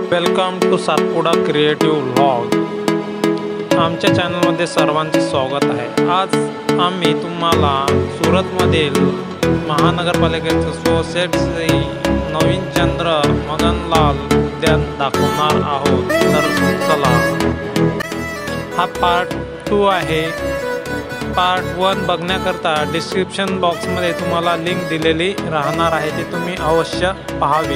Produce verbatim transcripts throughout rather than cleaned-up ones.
Welcome to Satpuda creative vlog. आमच्या चॅनलमध्ये सर्वांचे स्वागत आहे। आज आम्ही तुम्हाला सुरतमधील महानगरपालिकेचं सोसायटी नवीन चंद्र मदनलाल उद्यान दाखवणार आहोत। तर चला, हा पार्ट टू आहे। पार्ट वन बघण्याकरता डिस्क्रिप्शन बॉक्समध्ये तुम्हाला लिंक दिलेली राहणार आहे, ते तुम्ही अवश्य पाहावी।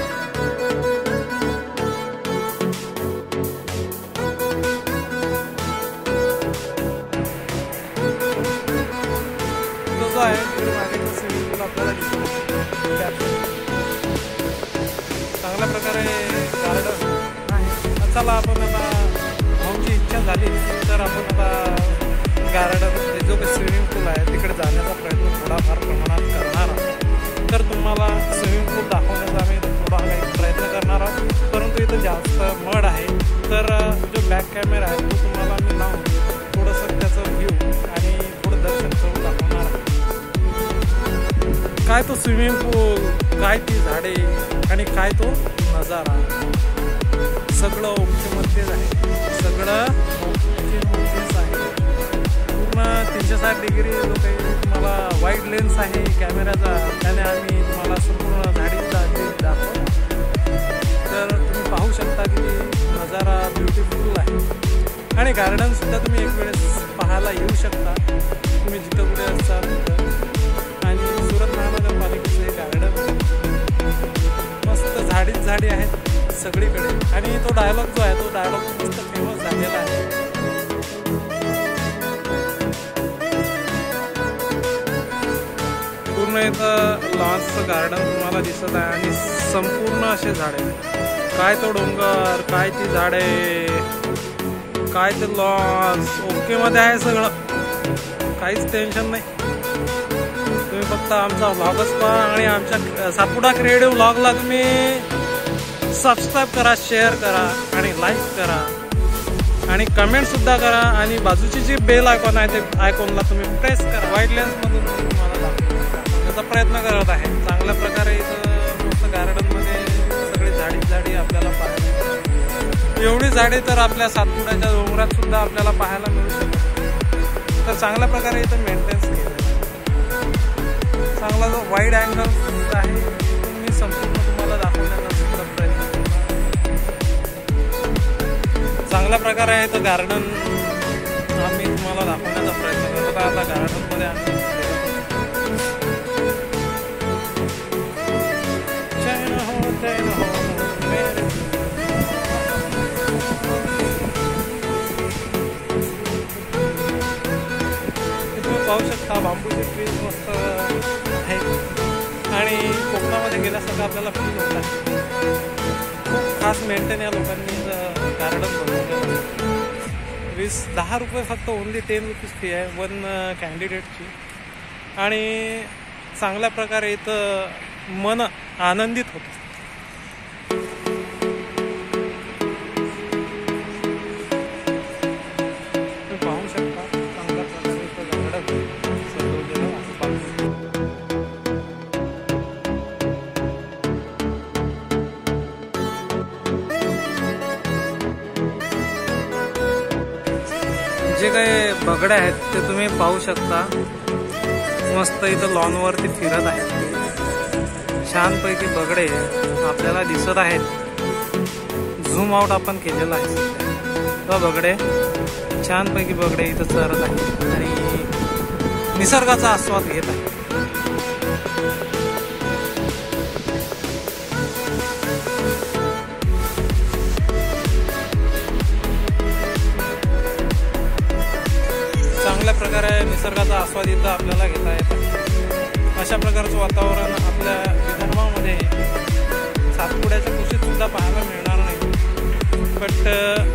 चांगल्या प्रकारे गार्डन आहे। चला, आपण आता आमची इच्छा झाली तर आपण आता गार्डन जो काही स्विमिंग पूल आहे तिकडे जाण्याचा प्रयत्न थोडाफार प्रमाणात करणार आहोत। तर तुम्हाला स्विमिंग पूल दाखवण्याचा आम्ही थोडा काही प्रयत्न करणार आहोत, परंतु इथं जास्त मड आहे। तर जो बॅक कॅमेरा आहे तो तुम्हाला मी लावून थोडंसं त्याचं व्ह्यू आणि थोडं दर्शन करून दाखवणार आहे। काय तो स्विमिंग पूल, काय ती झाडे आणि काय तो नजारा, सगळं ओमच्यामध्येच आहे। सगळं ओमच्यामध्येच आहे। पूर्ण तीनशे साठ डिग्री जो काही तुम्हाला वाईड लेन्स आहे कॅमेऱ्याचा, त्याने आम्ही तुम्हाला संपूर्ण झाडीचा दाखवतो। तर तुम्ही पाहू शकता की नजारा ब्युटिफुल आहे आणि गार्डन सुद्धा तुम्ही एक वेळेस पाहायला येऊ शकता तुम्ही जिथं कुठे असाल तिथं। आणि सुरत महानगरपालिकेचं हे गार्डन मस्त झाडीच झाडी आहेत सगळीकडे। आणि तो डायलॉग जो आहे तो डायलॉग मस्त फेमस झालेला आहे। पूर्ण इथं लॉन्सचं गार्डन तुम्हाला दिसत आहे आणि संपूर्ण असे झाडे, काय तो डोंगर, काय ती झाडे, काय ते लॉन्स ओके मध्ये आहे सगळं, काहीच टेन्शन नाही। तुम्ही फक्त आमचा व्लॉगच पहा आणि आमच्या सातपुडा क्रिएटिव्ह व्लॉगला तुम्ही सबस्क्राईब करा, शेअर करा आणि लाईक करा आणि कमेंट सुद्धा करा। आणि बाजूची जी बेल आयकॉन आहे ते आयकॉनला तुम्ही प्रेस करा। वाईड लेन्समधून तुम्हाला दाखवण्याचा प्रयत्न करत आहे। चांगल्या प्रकारे इथं मस्त गार्डनमध्ये सगळी झाडी झाडी आपल्याला पाहायला, एवढी झाडे तर आपल्या सातपुड्याच्या डोंगरात सुद्धा आपल्याला पाहायला मिळू शकते। तर चांगल्या प्रकारे इथं मेंटेन्स केलं, चांगला जो वाईड अँगल आहे मी संपूर्ण तुम्हाला दाखवण्याचा सुद्धा प्रयत्न करतो। चांगल्या प्रकारे आहे तो गार्डन आम्ही तुम्हाला दाखवण्याचा प्रयत्न करतो। आता गार्डनमध्ये आम्ही पाहू शकता बांबूचे ट्रीज मस्त आहेत आणि कोकणामध्ये गेल्यासारखं आपल्याला फील होत आहे। खूप खास मेंटेन या लोकांनी गार्डन बनवलं। वीस दहा रुपये फक्त, ओनली टेन रुपीज फी आहे वन कॅन्डिडेटची। आणि चांगल्या प्रकारे इथं मन आनंदित होतं। पाहू शकता चांगल्या प्रकारे इथं गार्डन सजवलेलं आसपास। जे काही बगडे आहेत ते तुम्ही पाहू शकता, मस्त इथं लॉनवरती फिरत आहेत। छानपैकी बगडे आपल्याला दिसत आहेत। झूम आउट आपण केलेलं आहे तो बगडे, छानपैकी बगडे इथं चरत आहेत आणि निसर्गाचा आस्वाद घेत आहे। चांगल्या प्रकारे निसर्गाचा आस्वाद इथं आपल्याला घेता येतं। अशा प्रकारचं वातावरण आपल्या विदर्भामध्ये सातपुड्याच्या कुशीत सुद्धा पाहायला मिळणार नाही। बट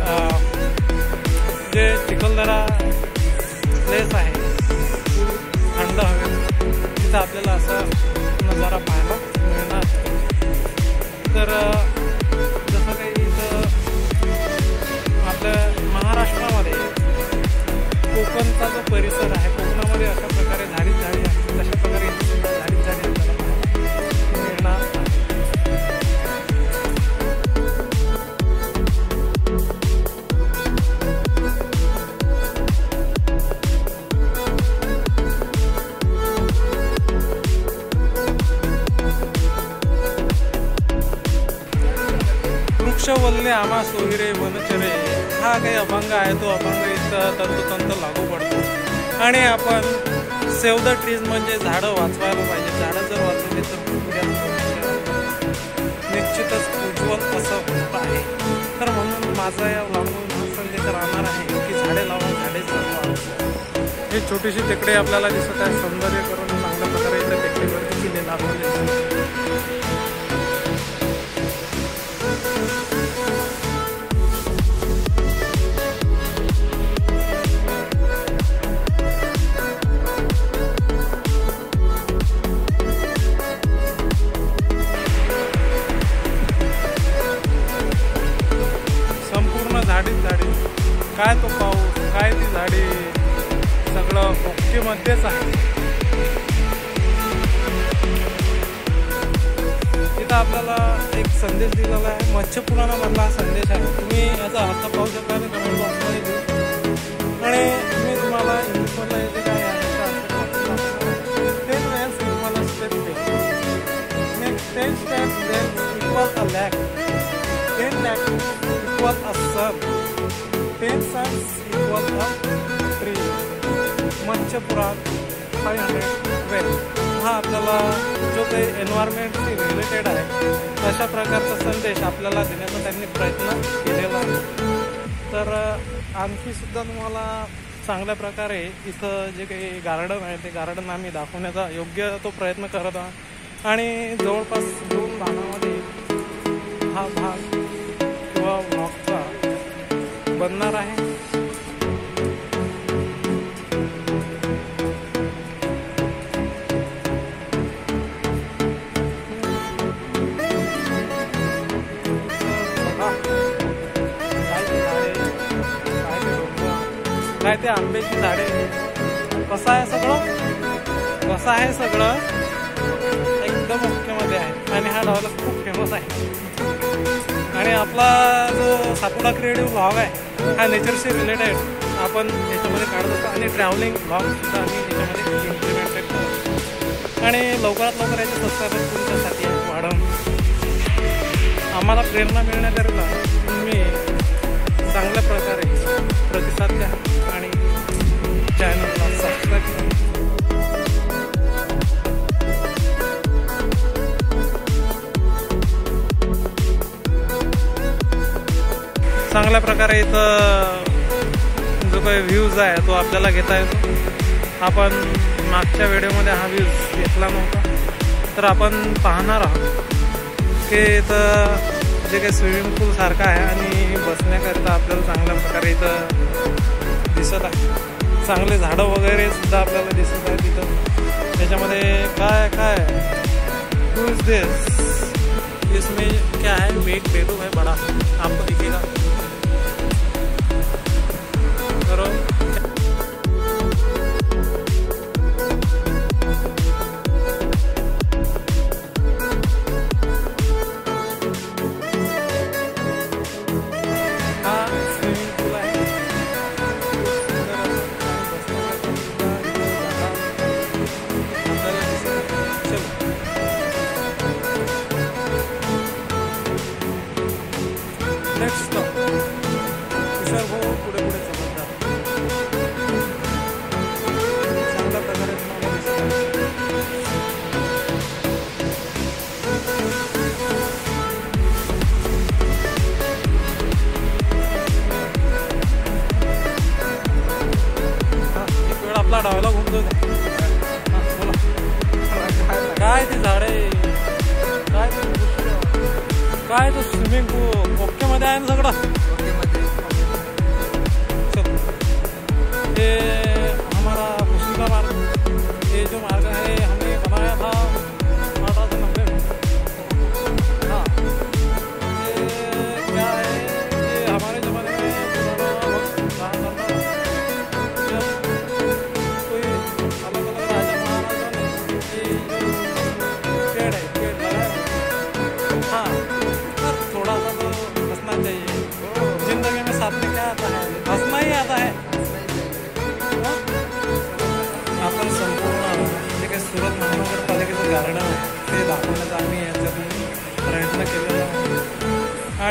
जे चिखलदरा प्लेस आहे थंड हवेत, तिथं आपल्याला असा नजारा पाहायला मिळणार। तर जसं काही इथं आपल्या महाराष्ट्रामध्ये कोकणचा जो परिसर आहे, कोकणामध्ये अशा प्रकारे झाडीच झाडी आहे, तशा प्रकारे झाडीच झाडी आपल्याला मिळणार। वृक्षवल्ले आम्हा सोहिरे वनचरे हा काही अभंग आहे, तो अभंग इथं तंतोतंत लागू पडतो. आणि आपण सेव्ह द ट्रीज म्हणजे झाडं वाचवायला पाहिजे. झाडं जर वाचवली तर निश्चितच उज्ज्वल असं होत आहे. तर म्हणून माझा या व्लॉगमधून हा संदेश राहणार आहे की झाडे लावा, झाडे जगवा. ही छोटीशी टेकडी आपल्याला दिसत आहे. सौंदर्य करून चांगल्या प्रकारे इथं टेकडीवरती किल्ले लागवले. संपूर्ण झाडीच झाडी, काय तो पाऊस, काय ती झाडी, सगळं ओकेमध्येच आहे. इथं आपल्याला एक संदेश दिलेला आहे. मत्स्य पुराणामधला हा संदेश आहे. तुम्ही याचा अर्थ पाहू शकता आणि कमेंट बॉक्समध्ये देऊ. आणि मी तुम्हाला इंग्लिशमधला येते काय आहे ten wells equal a step ten steps wells equal a lake ten lake equal a son ten sons equal a tree. Matsya Purana five hundred वेल हा आपल्याला जो काही एन्व्हायरमेंटशी रिलेटेड आहे अशा प्रकारचा संदेश आपल्याला देण्याचा त्यांनी प्रयत्न केलेला आहे. तर आणखी सुद्धा तुम्हाला चांगल्या प्रकारे इथं जे काही गार्डन आहे ते गार्डन आम्ही दाखवण्याचा योग्य तो प्रयत्न करत आहोत. आणि जवळपास दोन भागामध्ये हा भाग किंवा व्लॉगचा बनणार आहे. काय ते आंब्याची झाडे, कसं आहे सगळं, कसं आहे सगळं एकदम ओकेमध्ये आहे. आणि हा डायलॉग खूप फेमस आहे. आणि आपला जो सातपुडा क्रिएटिव्ह व्लॉग आहे हा नेचरशी रिलेटेड आपण याच्यामध्ये काढत असतो. आणि ट्रॅव्हलिंग व्लॉग सुद्धा आम्ही याच्यामध्ये इम्प्लिमेंटेड करतो. आणि लवकरात लवकर याचे सबस्क्रायबर तुमच्यासाठी वाढवून आम्हाला प्रेरणा मिळण्याकरिता तुम्ही चांगल्या प्रकारे प्रतिसाद द्या आणि चॅनलला सबस्क्राईब करा. चांगल्या प्रकारे इथं जो काही व्ह्यूज आहे तो आपल्याला घेता येतो. आपण मागच्या व्हिडिओमध्ये हा व्ह्यूज घेतला नव्हता, तर आपण पाहणार आहोत की इथं जे काही स्विमिंग पूल सारखं आहे आणि बसण्याकरिता आपल्याला चांगल्या प्रकारे इथं दिसत आहे. चांगले झाडं वगैरे सुद्धा आपल्याला दिसत आहेत इथं. त्याच्यामध्ये काय काय हू इज दिस, इसमें क्या है, मेक बेडरूम है बड़ा, आपको दिखेगा. करो नेक्स्ट किशोर भाऊ पुढे पुढे समजतात. चांगल्या प्रकारे तुम्हाला दिसत एक वेळ आपला डायलॉग होऊन जाऊ. बोला काय ती झाडे, काय काय तो स्विमिंग पूल ओकेमध्ये आहे ना सगळं ओकेमध्ये. ये हमारा खुशी का मार्ग, ये जो मार्ग है हमने बनाया था अठारह सौ नब्बे में. हाँ ये क्या है, ये हमारे ज़माने में पुराना वक्त कहा करता जब कोई अलग अलग राजा महाराजा ने ये जो पेड़ है पेड़ लगाया. हाँ थोड़ा सा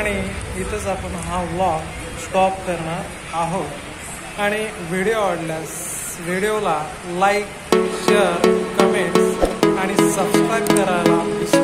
आणि इथंच आपण हा व्लॉग स्टॉप करणार आहोत. आणि व्हिडिओ आवडल्यास व्हिडिओला लाईक, शेअर, कमेंट्स आणि सबस्क्राईब करायला विसरू